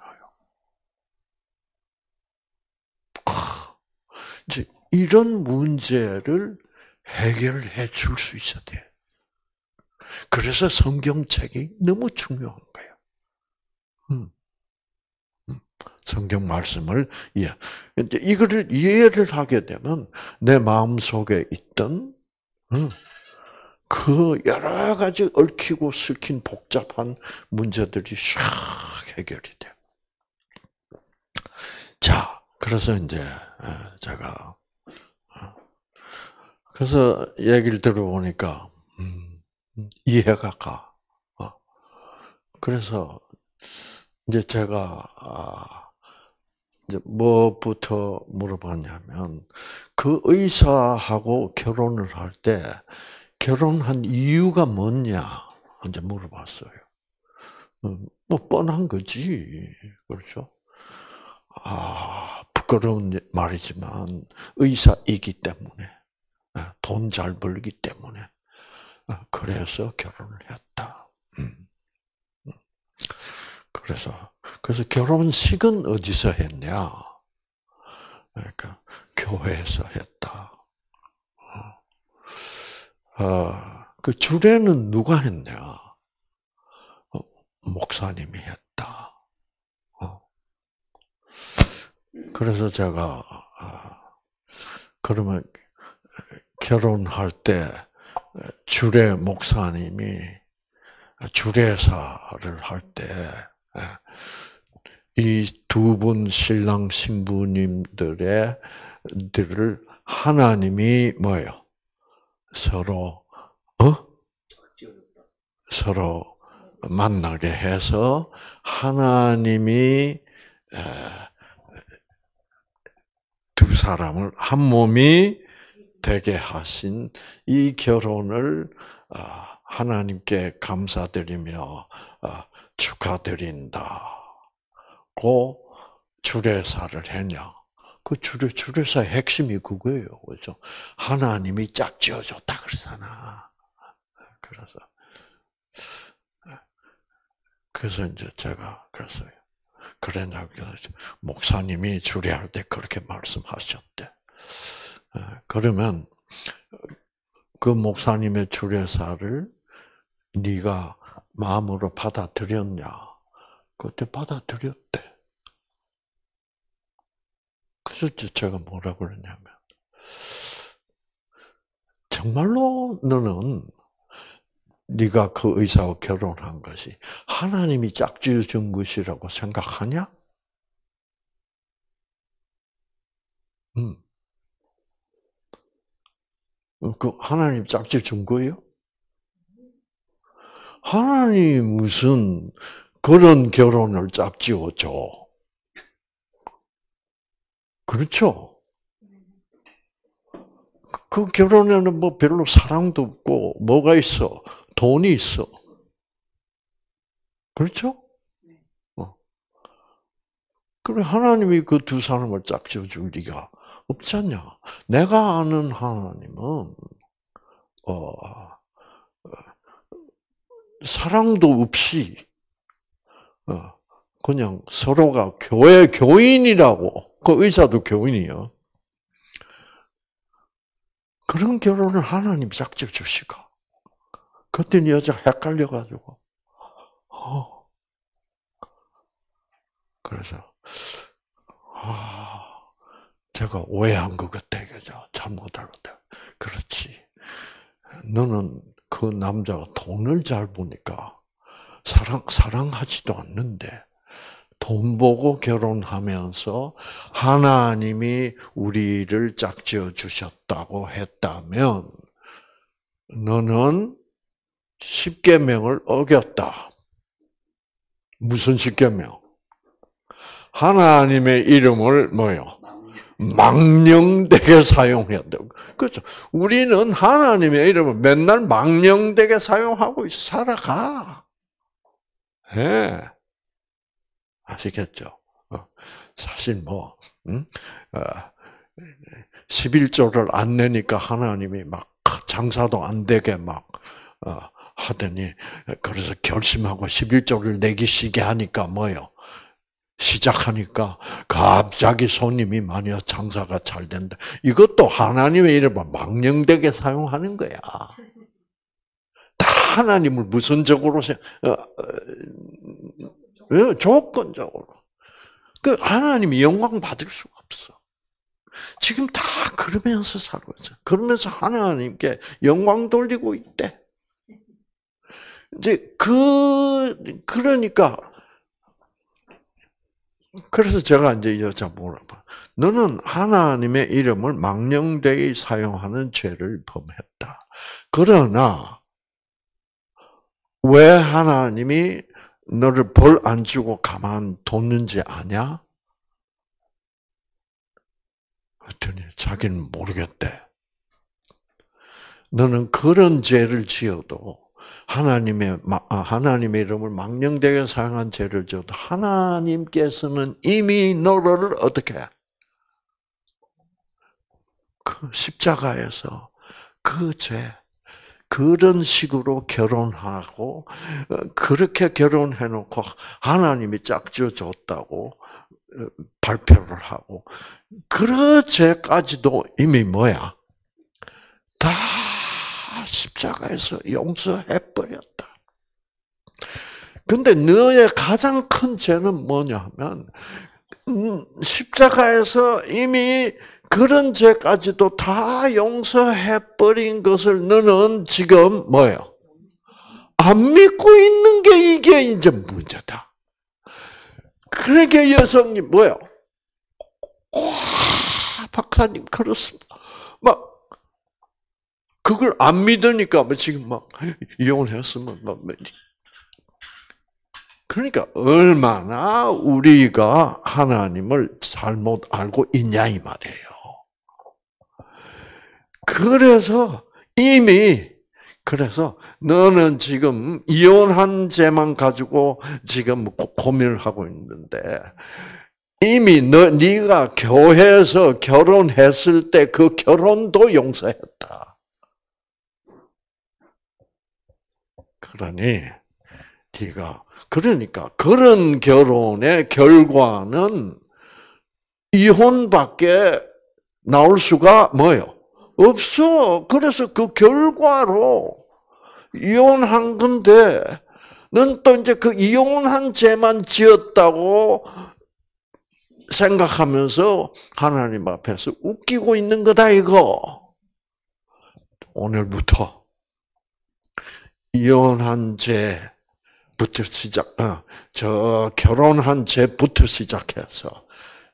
이제 이런 문제를 해결해 줄 수 있어야 돼. 그래서 성경책이 너무 중요한 거예요. 음, 음. 성경 말씀을 이해. 이제 이거를 이해를 하게 되면 내 마음 속에 있던 음, 그 여러 가지 얽히고 설킨 복잡한 문제들이 샥 해결이 돼. 자, 그래서 이제 제가 그래서 얘기를 들어보니까 음, 이해가 가. 그래서 이제 제가 이제 뭐부터 물어봤냐면 그 의사하고 결혼을 할 때 결혼한 이유가 뭐냐 이제 물어봤어요. 뭐 뻔한 거지, 그렇죠? 아 부끄러운 말이지만 의사이기 때문에 돈 잘 벌기 때문에 그래서 결혼을 했다. 그래서 그래서 결혼식은 어디서 했냐? 그러니까 교회에서 했다. 어, 그 주례는 누가 했냐? 어, 목사님이 했다. 어. 그래서 제가 어, 그러면 결혼할 때 주례 목사님이 주례사를 할 때 이 두 분 신랑 신부님들의 들을 하나님이 뭐예요? 서로 어? 서로 만나게 해서 하나님이 두 사람을 한 몸이 되게 하신 이 결혼을 하나님께 감사드리며 축하드린다고 주례사를 했냐? 그 주례 주례사의 핵심이 그거예요, 그렇죠? 하나님이 짝 지어줬다 그러잖아. 그래서 그래서 이제 제가 그랬어요. 그랬냐? 목사님이 주례할 때 그렇게 말씀하셨대. 그러면 그 목사님의 주례사를 네가 마음으로 받아들였냐? 그때 받아들였대. 그래서 제가 뭐라 그러냐면 정말로 너는 네가 그 의사와 결혼한 것이 하나님이 짝지어 준 것이라고 생각하냐? 음. 그 하나님 짝지어 준 거예요? 하나님 무슨 그런 결혼을 짝지어 줘? 그렇죠? 그 결혼에는 뭐 별로 사랑도 없고 뭐가 있어? 돈이 있어. 그렇죠? 어. 그래 하나님이 그 두 사람을 짝지어 줄 리가 없잖냐? 내가 아는 하나님은 어, 사랑도 없이 어, 그냥 서로가 교회 교인이라고 그 의사도 교인이요. 그런 결혼을 하나님 짝지어 주시가. 그때 여자가 헷갈려가지고 어. 그래서 아 제가 오해한 것 같아, 그죠? 잘못 알았다. 그렇지. 너는 그 남자가 돈을 잘 보니까 사랑 사랑하지도 않는데 돈 보고 결혼하면서 하나님이 우리를 짝지어 주셨다고 했다면 너는 십계명을 어겼다. 무슨 십계명? 하나님의 이름을 뭐요? 망령되게 사용해야 돼요. 그렇죠. 우리는 하나님의 이름을 맨날 망령되게 사용하고 살아가. 예. 네. 아시겠죠? 사실 뭐, 음? 십일조를 안 내니까 하나님이 막 장사도 안 되게 막, 하더니, 그래서 결심하고 십일조를 내기 시게 하니까 뭐요? 시작하니까 갑자기 손님이 많이 와 장사가 잘 된다. 이것도 하나님의 이름을 망령되게 사용하는 거야. 다 하나님을 무선적으로 어, 어, 조건적으로. 그 하나님이 영광 받을 수가 없어. 지금 다 그러면서 살고 있어. 그러면서 하나님께 영광 돌리고 있대. 이제 그 그러니까. 그래서 제가 이제 여자 물어봐. 너는 하나님의 이름을 망령되이 사용하는 죄를 범했다. 그러나 왜 하나님이 너를 벌 안 주고 가만 뒀는지 아냐? 그랬더니 자기는 모르겠대. 너는 그런 죄를 지어도 하나님의 하나님의 이름을 망령되게 사용한 죄를 지어도 하나님께서는 이미 너를 어떻게 그 십자가에서 그 죄 그런 식으로 결혼하고 그렇게 결혼해놓고 하나님이 짝지어 줬다고 발표를 하고 그 죄까지도 이미 뭐야 다 십자가에서 용서해버렸다. 근데 너의 가장 큰 죄는 뭐냐면 십자가에서 이미 그런 죄까지도 다 용서해버린 것을 너는 지금 뭐예요? 안 믿고 있는 게 이게 이제 문제다. 그러니까 여성이 뭐예요? 와, 박사님 그렇습니다. 막 그걸 안 믿으니까 뭐 지금 막 이혼했으면 막 그러니까 얼마나 우리가 하나님을 잘못 알고 있냐 이 말이에요. 그래서 이미 그래서 너는 지금 이혼한 죄만 가지고 지금 고민을 하고 있는데 이미 너 네가 교회에서 결혼했을 때 그 결혼도 용서했다. 그러니 네가 그러니까 그런 결혼의 결과는 이혼밖에 나올 수가 뭐예요? 없어. 그래서 그 결과로 이혼한 건데 넌 또 이제 그 이혼한 죄만 지었다고 생각하면서 하나님 앞에서 웃기고 있는 거다 이거. 오늘부터 이혼한 죄부터 시작, 어, 저 결혼한 죄부터 시작해서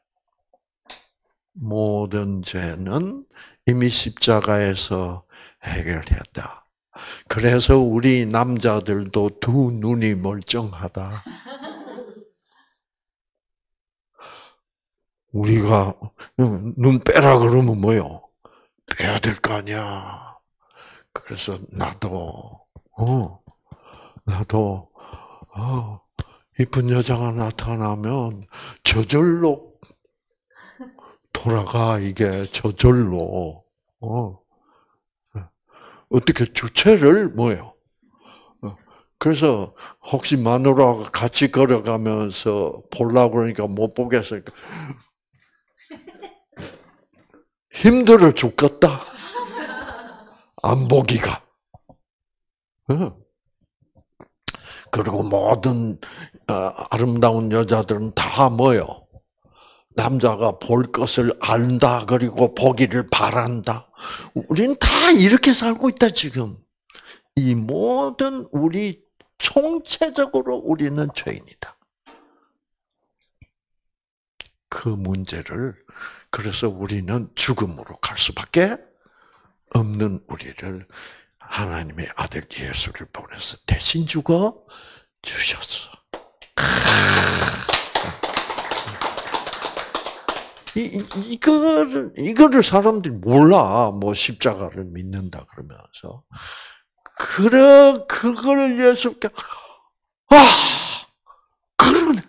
모든 죄는 이미 십자가에서 해결했다. 그래서 우리 남자들도 두 눈이 멀쩡하다. 우리가 눈 빼라 그러면 뭐요? 빼야 될 거 아니야. 그래서 나도 어, 나도 어, 이쁜 여자가 나타나면 저절로 돌아가 이게 저절로 어. 어떻게 주체를 뭐예요? 그래서 혹시 마누라가 같이 걸어가면서 보려고 그러니까 못 보겠으니까 힘들어 죽겠다. 안 보기가. 그리고 모든 아름다운 여자들은 다 뭐요? 남자가 볼 것을 안다. 그리고 보기를 바란다. 우리는 다 이렇게 살고 있다 지금. 이 모든 우리 총체적으로 우리는 죄인이다. 그 문제를 그래서 우리는 죽음으로 갈 수밖에 없는 우리를 하나님의 아들 예수를 보내서 대신 죽어 주셨어. 이, 이거를, 이거를 사람들이 몰라. 뭐, 십자가를 믿는다, 그러면서. 그래, 그걸 예수께, 아! 그러네.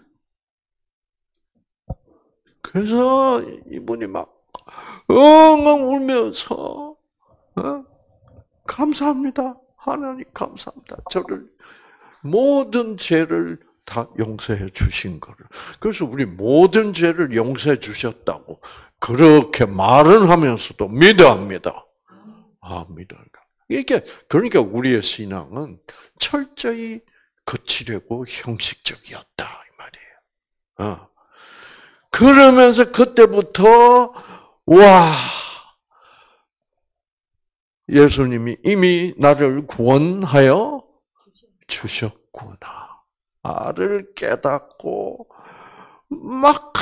그래서 이분이 막, 엉엉 울면서, 어? 감사합니다. 하나님 감사합니다. 저를, 모든 죄를 다 용서해 주신 거를. 그래서 우리 모든 죄를 용서해 주셨다고 그렇게 말은 하면서도 믿어야 합니다. 아, 믿어야. 이게, 그러니까 우리의 신앙은 철저히 거칠고 형식적이었다, 이 말이에요. 어. 그러면서 그때부터, 와, 예수님이 이미 나를 구원하여 주셨구나. 나를 깨닫고, 막,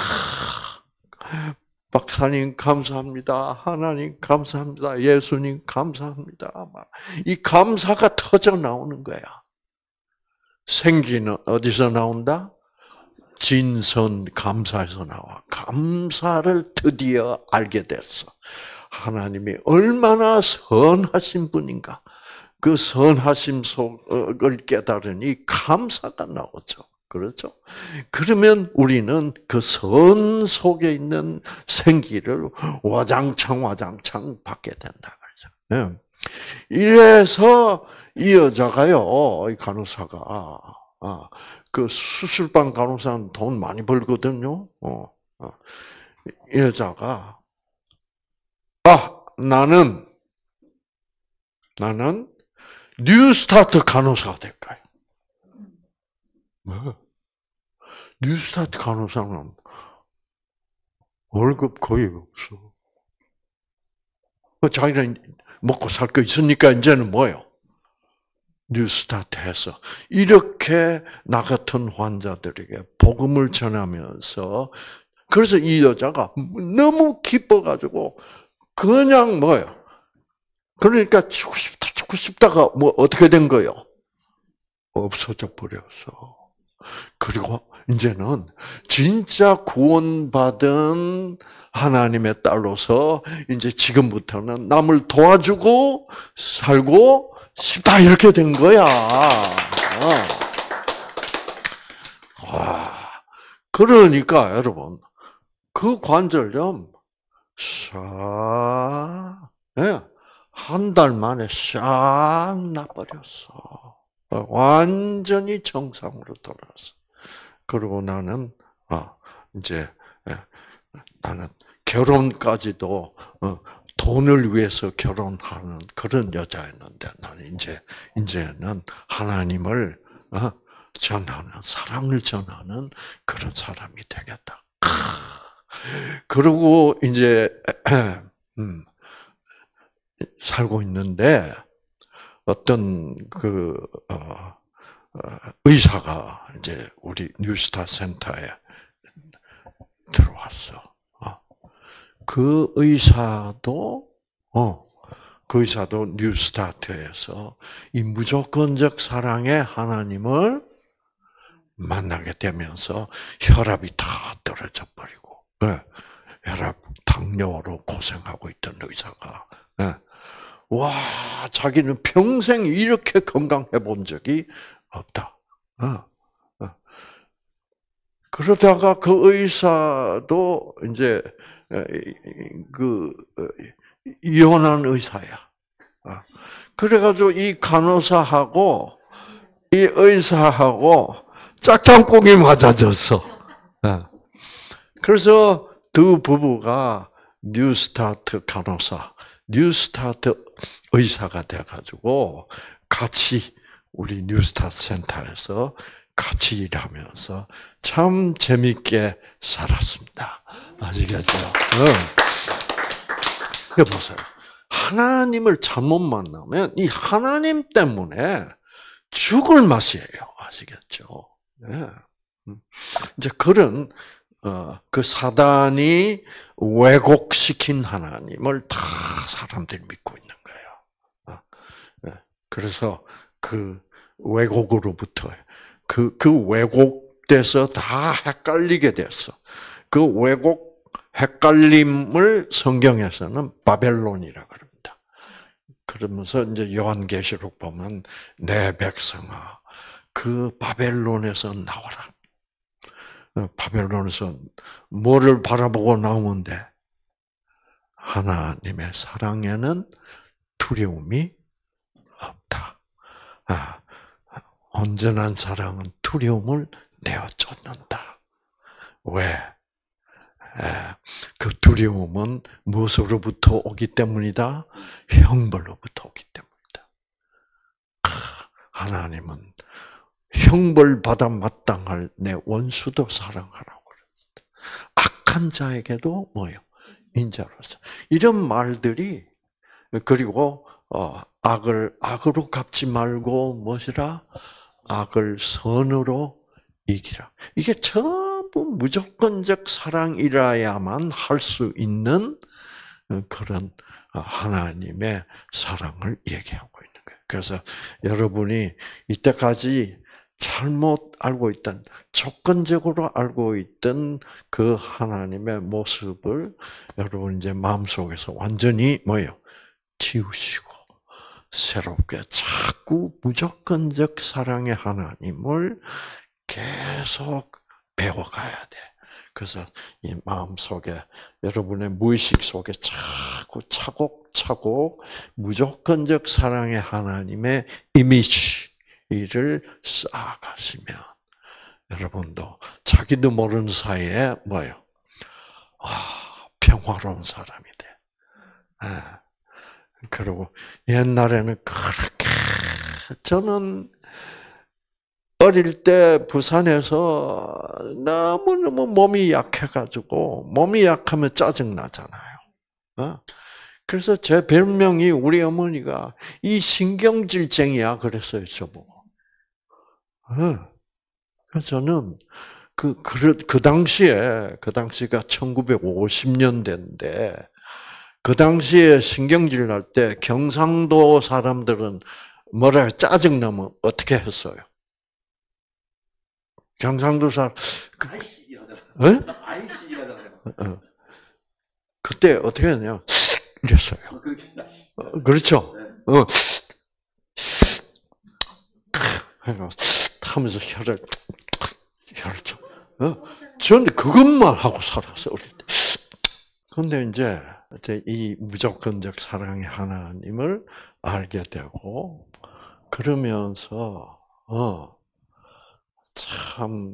박사님 감사합니다. 하나님 감사합니다. 예수님 감사합니다. 막 이 감사가 터져 나오는 거야. 생기는 어디서 나온다? 진선 감사에서 나와. 감사를 드디어 알게 됐어. 하나님이 얼마나 선하신 분인가. 그 선하심 속을 깨달으니 감사가 나오죠. 그렇죠? 그러면 우리는 그 선 속에 있는 생기를 와장창 와장창 받게 된다. 그렇죠? 이래서 이 여자가요, 이 간호사가, 그 수술방 간호사는 돈 많이 벌거든요. 이 여자가, 아, 나는, 나는 뉴스타트 간호사가 될 거야. 뭐? 뉴스타트 간호사는 월급 거의 없어. 자기는 먹고 살 거 있으니까 이제는 뭐예요? 뉴스타트해서 이렇게 나 같은 환자들에게 복음을 전하면서 그래서 이 여자가 너무 기뻐가지고 그냥 뭐예요? 그러니까 죽고 싶다 죽고 싶다가 뭐 어떻게 된 거예요? 없어져 버렸어. 그리고 이제는 진짜 구원받은 하나님의 딸로서 이제 지금부터는 남을 도와주고 살고 싶다 이렇게 된 거야. 와, 그러니까 여러분 그 관절염 싹 한 달 만에 싹 나버렸어. 완전히 정상으로 돌아왔어. 그리고 나는 아 이제 나는 결혼까지도 돈을 위해서 결혼하는 그런 여자였는데 나는 이제 이제는 하나님을 전하는 사랑을 전하는 그런 사람이 되겠다. 그리고 이제 음, 살고 있는데 어떤 그 어, 어, 의사가 이제 우리 뉴스타 센터에 들어왔어. 어. 그 의사도 어, 그 의사도 뉴스타트에서 이 무조건적 사랑의 하나님을 만나게 되면서 혈압이 다 떨어져 버리고 네. 혈압 당뇨로 고생하고 있던 의사가 네. 와, 자기는 평생 이렇게 건강해 본 적이 없다. 어, 어. 그러다가 그 의사도 이제 그 이혼한 의사야. 그래가지고 이 간호사하고 이 의사하고 짝짝꿍이 맞아졌어. 그래서 두 부부가 뉴스타트 간호사, 뉴스타트 의사가 돼가지고 같이 우리 뉴스타트 센터에서 같이 일하면서 참 재밌게 살았습니다. 아시겠죠? 이거 보세요. 하나님을 잘못 만나면 이 하나님 때문에 죽을 맛이에요. 아시겠죠? 네. 이제 그런 어, 그 사단이 왜곡시킨 하나님을 다 사람들이 믿고 있는 거예요. 어, 네. 그래서 그 왜곡으로부터 그, 그 왜곡돼서 다 헷갈리게 됐어. 그 왜곡 헷갈림을 성경에서는 바벨론이라 그럽니다. 그러면서 이제 요한계시록 보면 내 백성아, 그 바벨론에서 나와라. 바벨론에서 뭐를 바라보고 나오는데 하나님의 사랑에는 두려움이 없다. 아, 온전한 사랑은 두려움을 내어 쫓는다. 왜? 그 두려움은 무엇으로부터 오기 때문이다? 형벌로부터 오기 때문이다. 하나님은 형벌받아 마땅할 내 원수도 사랑하라고 그랬다. 악한 자에게도 뭐요? 인자로서. 이런 말들이 그리고 어, 악을 악으로 갚지 말고 무엇이라? 악을 선으로 이기라. 이게 전부 무조건적 사랑이라야만 할 수 있는 그런 하나님의 사랑을 얘기하고 있는 거예요. 그래서 여러분이 이때까지 잘못 알고 있던, 조건적으로 알고 있던 그 하나님의 모습을 여러분 이제 마음속에서 완전히 뭐예요? 지우시고 새롭게 자꾸 무조건적 사랑의 하나님을 계속 배워가야 돼. 그래서 이 마음속에 여러분의 무의식 속에 자꾸 차곡차곡 무조건적 사랑의 하나님의 이미지를 쌓아가시면 여러분도 자기도 모르는 사이에 뭐예요? 아, 평화로운 사람이 돼. 아, 그리고 옛날에는 그렇게 저는 어릴 때 부산에서 너무너무 몸이 약해가지고 몸이 약하면 짜증나잖아요. 어? 그래서 제 별명이 우리 어머니가 이 신경질쟁이야 그랬어요, 저보고. 어. 그래서 저는 그, 그, 그 당시에, 그 당시가 천구백오십 년대인데, 그 당시에 신경질 날 때 경상도 사람들은 뭐라 짜증나면 어떻게 했어요? 경상도 사람, 아이씨 이러잖아요. 어? 아이씨 이러잖아요. 어. 그때 어떻게 했냐? 이랬어요. 어, 그렇게. 어, 그렇죠? 네. 어. 하면서 혀를, 혀를 좀, 어? 저는 그것만 하고 살았어요, 어릴 때. 근데 이제, 이 무조건적 사랑의 하나님을 알게 되고, 그러면서, 어, 참,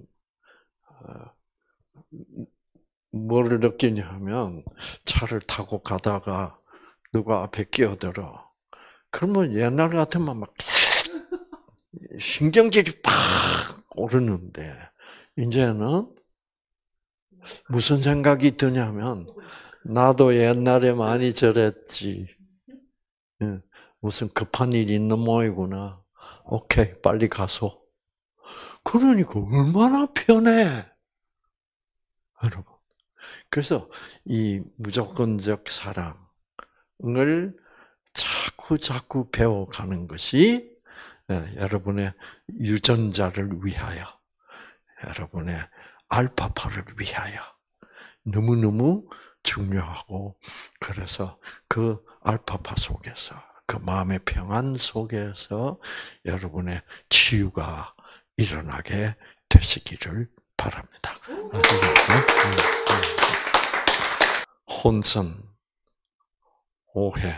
뭐를 느끼냐 하면, 차를 타고 가다가 누가 앞에 끼어들어. 그러면 옛날 같으면 막, 신경질이 팍 오르는데, 이제는 무슨 생각이 드냐면, 나도 옛날에 많이 저랬지. 무슨 급한 일 있는 모이구나. 오케이, 빨리 가서. 그러니까 얼마나 편해. 여러분. 그래서 이 무조건적 사랑을 자꾸 자꾸 배워가는 것이 여러분의 유전자를 위하여, 여러분의 알파파를 위하여 너무너무 중요하고, 그래서 그 알파파 속에서, 그 마음의 평안 속에서 여러분의 치유가 일어나게 되시기를 바랍니다. 혼선, 오해,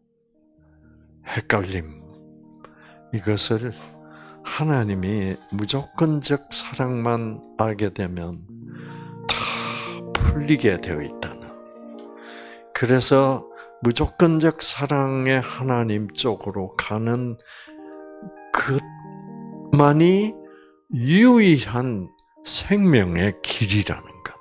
헷갈림, 이것을 하나님이 무조건적 사랑만 알게 되면 다 풀리게 되어 있다는. 그래서 무조건적 사랑의 하나님 쪽으로 가는 그것만이 유일한 생명의 길이라는 것.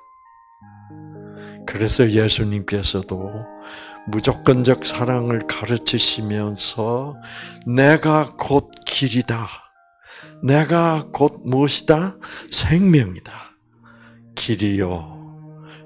그래서 예수님께서도 무조건적 사랑을 가르치시면서 내가 곧 길이다. 내가 곧 무엇이다? 생명이다. 길이요,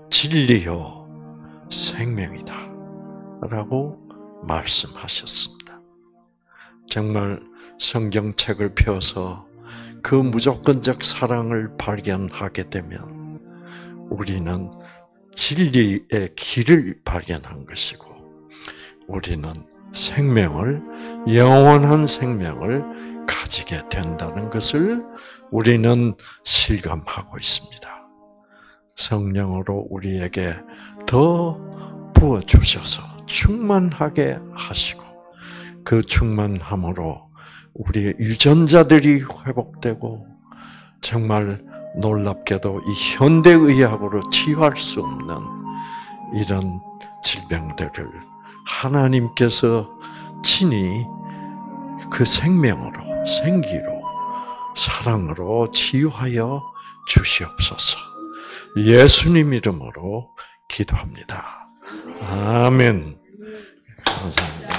진리요 생명이다 라고 말씀하셨습니다. 정말 성경책을 펴서 그 무조건적 사랑을 발견하게 되면 우리는 진리의 길을 발견한 것이고 우리는 생명을, 영원한 생명을 가지게 된다는 것을 우리는 실감하고 있습니다. 성령으로 우리에게 더 부어주셔서 충만하게 하시고 그 충만함으로 우리의 유전자들이 회복되고 정말 놀랍게도 이 현대의학으로 치유할 수 없는 이런 질병들을 하나님께서 친히 그 생명으로, 생기로, 사랑으로 치유하여 주시옵소서. 예수님 이름으로 기도합니다. 아멘. 감사합니다.